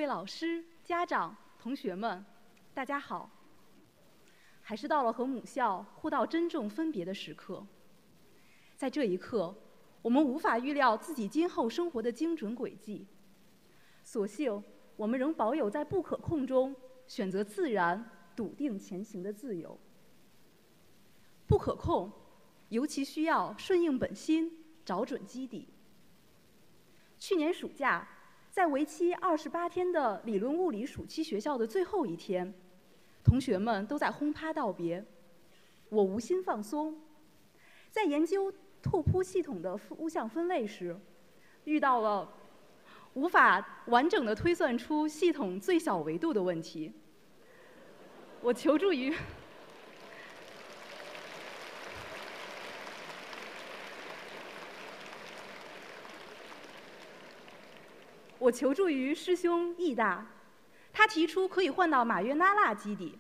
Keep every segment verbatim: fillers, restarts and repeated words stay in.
位老师、家长、同学们，大家好！还是到了和母校互道珍重分别的时刻。在这一刻，我们无法预料自己今后生活的精准轨迹，所幸我们仍保有在不可控中选择自然、笃定前行的自由。不可控，尤其需要顺应本心，找准基底。去年暑假，在为期二十八天的理论物理暑期学校的最后一天，同学们都在轰趴道别，我无心放松。在研究拓扑系统的物象分类时，遇到了无法完整的推算出系统最小维度的问题。我求助于我求助于师兄易大，他提出可以换到马约拉纳基底。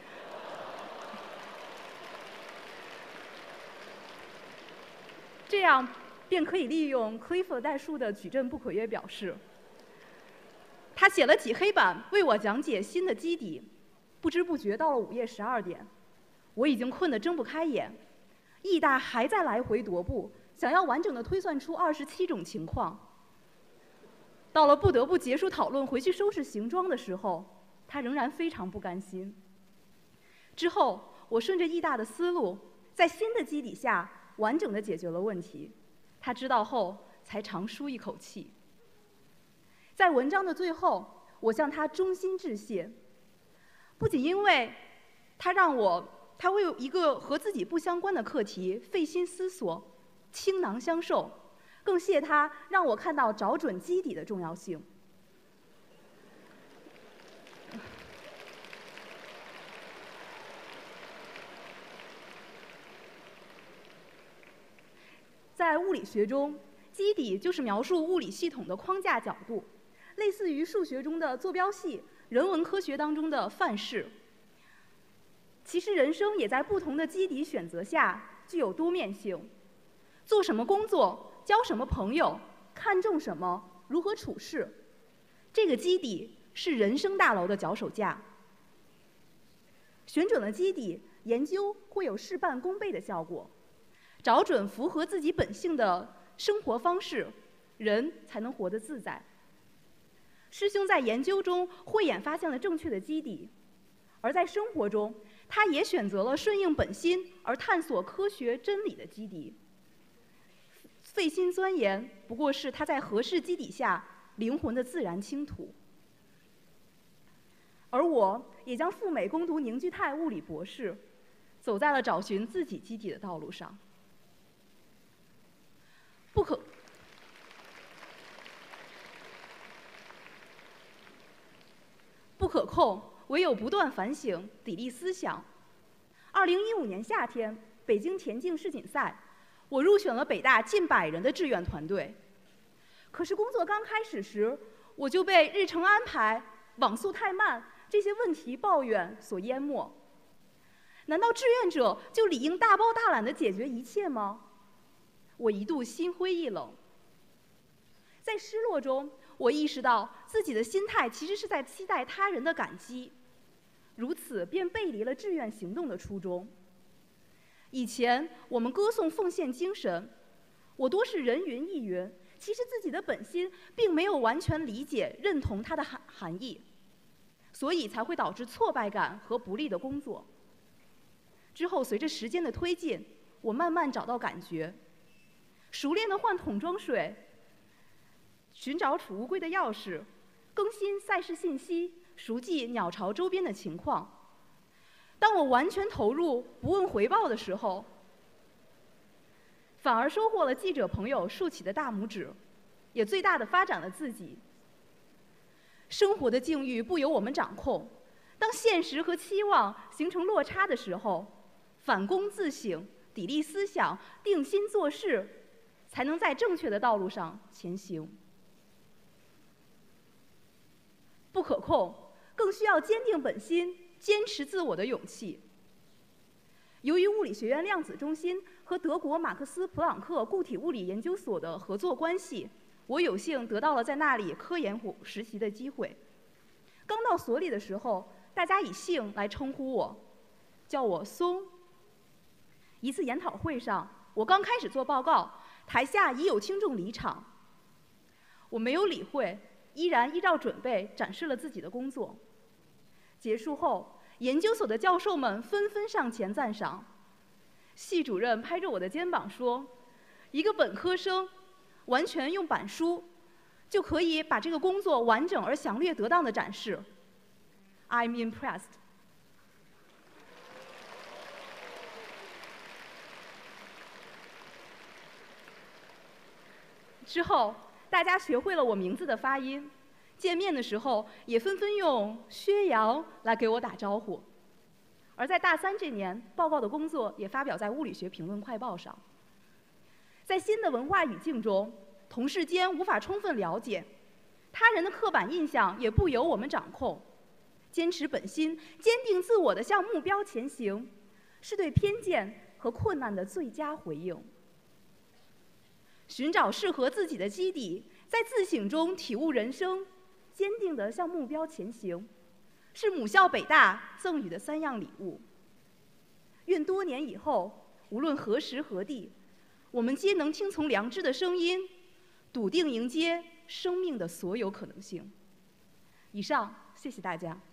这样便可以利用克利夫代数的矩阵不可约表示。他写了几黑板为我讲解新的基底，不知不觉到了午夜十二点，我已经困得睁不开眼。易大还在来回踱步，想要完整的推算出二十七种情况。到了不得不结束讨论回去收拾行装的时候，他仍然非常不甘心。之后，我顺着易大的思路，在新的基底下完整的解决了问题。他知道后才长舒一口气。在文章的最后，我向他衷心致谢，不仅因为他让我他为一个和自己不相关的课题费心思索，倾囊相授，更谢他让我看到找准基底的重要性。在物理学中，基底就是描述物理系统的框架角度，类似于数学中的坐标系，人文科学当中的范式。其实人生也在不同的基底选择下具有多面性。做什么工作，交什么朋友，看重什么，如何处事，这个基底是人生大楼的脚手架。选准了基底，研究会有事半功倍的效果。找准符合自己本性的生活方式，人才能活得自在。师兄在研究中慧眼发现了正确的基底，而在生活中，他也选择了顺应本心而探索科学真理的基底。费心钻研，不过是他在合适基底下灵魂的自然倾吐。而我也将赴美攻读凝聚态物理博士，走在了找寻自己基底的道路上。不可不可控，唯有不断反省，砥砺思想。二零一五年夏天，北京田径世锦赛，我入选了北大近百人的志愿团队。可是工作刚开始时，我就被日程安排、网速太慢这些问题抱怨所淹没。难道志愿者就理应大包大揽地解决一切吗？我一度心灰意冷。在失落中，我意识到自己的心态其实是在期待他人的感激，如此便背离了志愿行动的初衷。以前我们歌颂奉献精神，我多是人云亦云，其实自己的本心并没有完全理解认同它的含含义，所以才会导致挫败感和不利的工作。之后随着时间的推进，我慢慢找到感觉，熟练地换桶装水，寻找储物柜的钥匙，更新赛事信息，熟记鸟巢周边的情况。当我完全投入，不问回报的时候，反而收获了记者朋友竖起的大拇指，也最大地发展了自己。生活的境遇不由我们掌控，当现实和期望形成落差的时候，反躬自省，砥砺思想，定心做事，才能在正确的道路上前行。不可控，更需要坚定本心、坚持自我的勇气。由于物理学院量子中心和德国马克思普朗克固体物理研究所的合作关系，我有幸得到了在那里科研实习的机会。 刚到所里的时候，大家以姓来称呼我，叫我松。一次研讨会上，我刚开始做报告，台下已有听众离场，我没有理会，依然依照准备展示了自己的工作。结束后，研究所的教授们纷纷上前赞赏。系主任拍着我的肩膀说：“一个本科生，完全用板书，就可以把这个工作完整而详略得当的展示。” I'm impressed. 之后，大家学会了我名字的发音，见面的时候也纷纷用薛洋来给我打招呼。而在大三这年，报告的工作也发表在《物理学评论快报》上。在新的文化语境中，同事间无法充分了解，他人的刻板印象也不由我们掌控。坚持本心，坚定自我地向目标前行，是对偏见和困难的最佳回应。寻找适合自己的基底，在自省中体悟人生，坚定地向目标前行，是母校北大赠予的三样礼物。愿多年以后，无论何时何地，我们皆能听从良知的声音，笃定迎接生命的所有可能性。以上，谢谢大家。